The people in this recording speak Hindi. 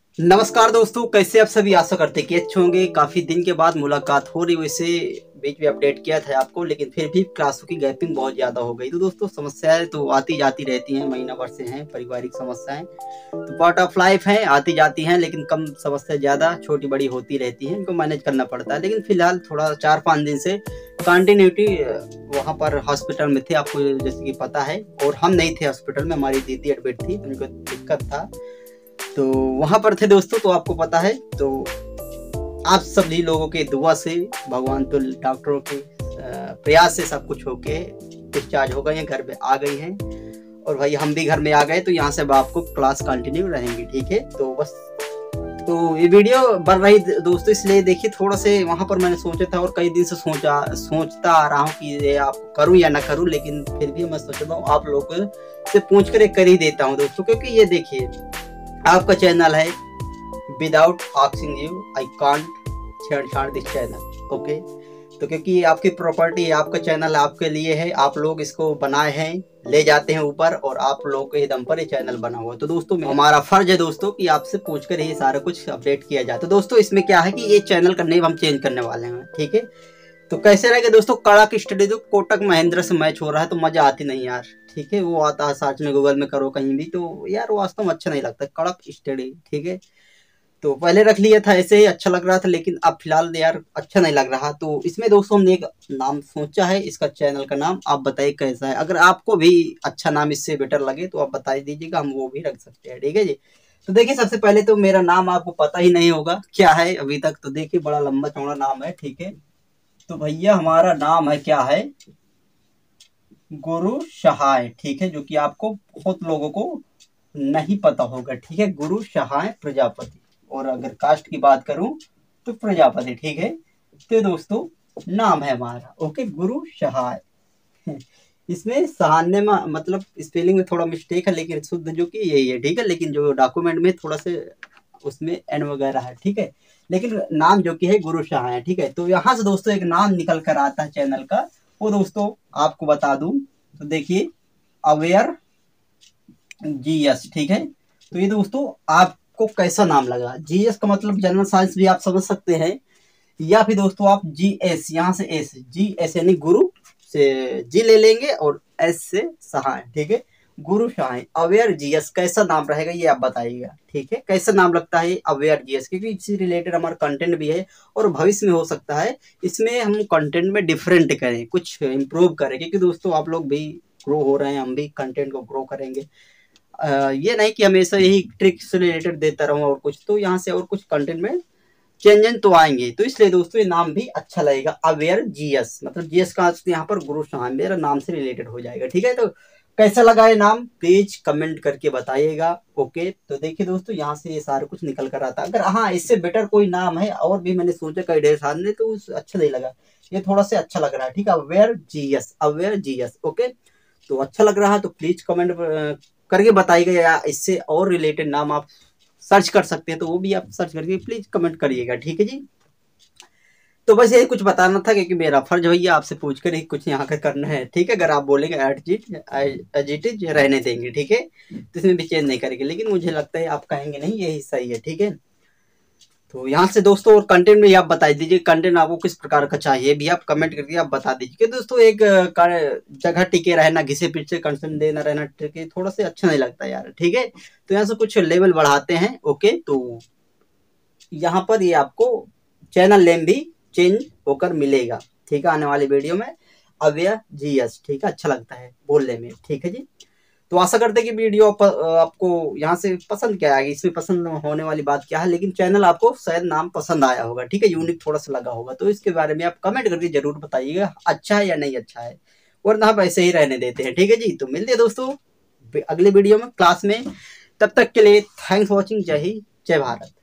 नमस्कार दोस्तों, कैसे आप सभी। आशा करते कि अच्छे होंगे। काफ़ी दिन के बाद मुलाकात हो रही, वैसे बीच में अपडेट किया था आपको, लेकिन फिर भी क्लासों की गैपिंग बहुत ज़्यादा हो गई। तो दोस्तों समस्याएं तो आती जाती रहती हैं, महीना भर से हैं। पारिवारिक समस्याएं तो पार्ट ऑफ लाइफ हैं, आती जाती हैं, लेकिन कम समस्या ज़्यादा छोटी बड़ी होती रहती हैं, इनको मैनेज करना पड़ता है। लेकिन फिलहाल थोड़ा 4-5 दिन से कंटिन्यूटी वहाँ पर हॉस्पिटल में थे, आपको जैसे कि पता है। और हम नहीं थे हॉस्पिटल में, हमारी दीदी एडमिट थी, तो उनको दिक्कत था, तो वहां पर थे दोस्तों। तो आपको पता है, तो आप सभी लोगों के दुआ से, भगवान तो डॉक्टरों के प्रयास से सब कुछ होके डिस्चार्ज हो गए हैं, घर में आ गई हैं। और भाई हम भी घर में आ गए, तो यहाँ से अब आपको क्लास कंटिन्यू रहेंगी, ठीक है। तो बस, तो ये वीडियो बन रही दोस्तों, इसलिए देखिए थोड़ा से वहां पर मैंने सोचा था, और कई दिन से सोचता आ रहा हूँ कि ये आप करूँ या ना करूँ, लेकिन फिर भी मैं सोचता हूँ आप लोगों से पूछ कर कर ही देता हूँ दोस्तों। क्योंकि ये देखिए, आपका चैनल है, without asking you I can't छेड़छाड़ दिस चैनल, ओके। तो क्योंकि आपकी प्रॉपर्टी है, आपका चैनल आपके लिए है, आप लोग इसको बनाए हैं, ले जाते हैं ऊपर, और आप लोगों के दम पर ये चैनल बना हुआ है। तो दोस्तों हमारा फर्ज है दोस्तों कि आपसे पूछकर ही सारा कुछ अपडेट किया जाए। तो दोस्तों इसमें क्या है कि ये चैनल का नेम हम चेंज करने वाले हैं, ठीक है। तो कैसे रहेगा दोस्तों, कड़क स्टडी। जो कोटक महिंद्रा से मैच हो रहा है तो मजा आती नहीं यार, ठीक है। वो आता है सर्च में, गूगल में करो कहीं भी, तो यार वो वास्तव में अच्छा नहीं लगता, कड़क स्टडी, ठीक है। तो पहले रख लिया था, ऐसे ही अच्छा लग रहा था, लेकिन अब फिलहाल यार अच्छा नहीं लग रहा। तो इसमें दोस्तों हमने एक नाम सोचा है, इसका चैनल का नाम आप बताइए कैसा है। अगर आपको भी अच्छा नाम इससे बेटर लगे तो आप बता दीजिएगा, हम वो भी रख सकते हैं, ठीक है जी। तो देखिए, सबसे पहले तो मेरा नाम आपको पता ही नहीं होगा क्या है अभी तक। तो देखिए, बड़ा लंबा चौड़ा नाम है, ठीक है। तो भैया हमारा नाम है, क्या है, गुरु सहाय, ठीक है। जो कि आपको बहुत लोगों को नहीं पता होगा, ठीक है। गुरु सहाय प्रजापति। और अगर कास्ट की बात करूं तो प्रजापति, ठीक है। तो दोस्तों नाम है हमारा, ओके, गुरु सहाय। इसमें सहान्य में मतलब स्पेलिंग में थोड़ा मिस्टेक है, लेकिन शुद्ध जो कि यही है, ठीक है। लेकिन जो डॉक्यूमेंट में थोड़ा से उसमें एन वगैरह है, ठीक है। लेकिन नाम जो कि है गुरु शाह है, ठीक है। तो यहाँ से दोस्तों एक नाम निकल कर आता है चैनल का, वो दोस्तों आपको बता दूं। तो देखिए, अवेयर जीएस, ठीक है। तो ये दोस्तों आपको कैसा नाम लगा, जीएस का मतलब जनरल साइंस भी आप समझ सकते हैं, या फिर दोस्तों आप जीएस, यहाँ से एस, जीएस यानी गुरु से जी ले लेंगे, और एस से सहाय, ठीक है। गुरु सहाय अवेयर जीएस, कैसा नाम रहेगा ये आप बताइएगा, ठीक है। कैसा नाम लगता है अवेयर जीएस, क्योंकि इससे रिलेटेड हमारा कंटेंट भी है, और भविष्य में हो सकता है इसमें हम कंटेंट में डिफरेंट करें, कुछ इम्प्रूव करें, क्योंकि दोस्तों आप लोग भी ग्रो हो रहे हैं, हम भी कंटेंट को ग्रो करेंगे। ये नहीं कि हमेशा यही ट्रिक से रिलेटेड देता रहूं, और कुछ तो यहाँ से और कुछ कंटेंट में चेंजन तो आएंगे। तो इसलिए दोस्तों ये नाम भी अच्छा लगेगा, अवेयर जीएस, मतलब जीएस का यहाँ पर गुरु शाह मेरा नाम से रिलेटेड हो जाएगा, ठीक है। तो कैसा लगा ये नाम, प्लीज कमेंट करके बताइएगा, ओके। तो देखिए दोस्तों, यहाँ से ये सारा कुछ निकल कर आता है। अगर हाँ इससे बेटर कोई नाम है, और भी मैंने सोचा कई ढेर सारे, तो अच्छा नहीं लगा, ये थोड़ा सा अच्छा लग रहा है, ठीक है। Aware GS, aware GS, okay. तो अच्छा लग रहा है तो प्लीज कमेंट करके बताइएगा, या इससे और रिलेटेड नाम आप सर्च कर सकते हैं, तो वो भी आप सर्च करके प्लीज कमेंट करिएगा, ठीक है जी। तो बस यही कुछ बताना था, क्योंकि मेरा फर्ज भैया आपसे पूछ कर ही कुछ यहाँ का करना है, ठीक है। अगर आप बोलेंगे एज इट इज रहने देंगे, ठीक है, तो इसमें भी चेंज नहीं करेंगे, लेकिन मुझे लगता है आप कहेंगे नहीं यही सही है, ठीक है। तो यहाँ से दोस्तों, और कंटेंट में आप बता दीजिए, कंटेंट आपको किस प्रकार का चाहिए भी आप कमेंट करके आप बता दीजिए। कि दोस्तों एक जगह टिके रहना, घिसे पीछे कंटेंट देना रहना, ठीक है, थोड़ा सा अच्छा नहीं लगता यार, ठीक है। तो यहाँ से कुछ लेवल बढ़ाते हैं, ओके। तो यहाँ पर ये आपको चैनल नेम भी चेंज होकर मिलेगा, ठीक है, आने वाली वीडियो में, अवेयर जीएस, ठीक है। अच्छा लगता है बोलने में, ठीक है जी। तो आशा करते हैं कि वीडियो आपको यहाँ से पसंद क्या आएगी, इसमें पसंद होने वाली बात क्या है, लेकिन चैनल आपको शायद नाम पसंद आया होगा, ठीक है, यूनिक थोड़ा सा लगा होगा। तो इसके बारे में आप कमेंट करके जरूर बताइएगा, अच्छा है या नहीं अच्छा है, वरना आप ऐसे ही रहने देते हैं, ठीक है जी। तो मिलते हैं दोस्तों अगले वीडियो में, क्लास में। तब तक के लिए थैंक्स फॉर वॉचिंग। जय हिंद, जय भारत।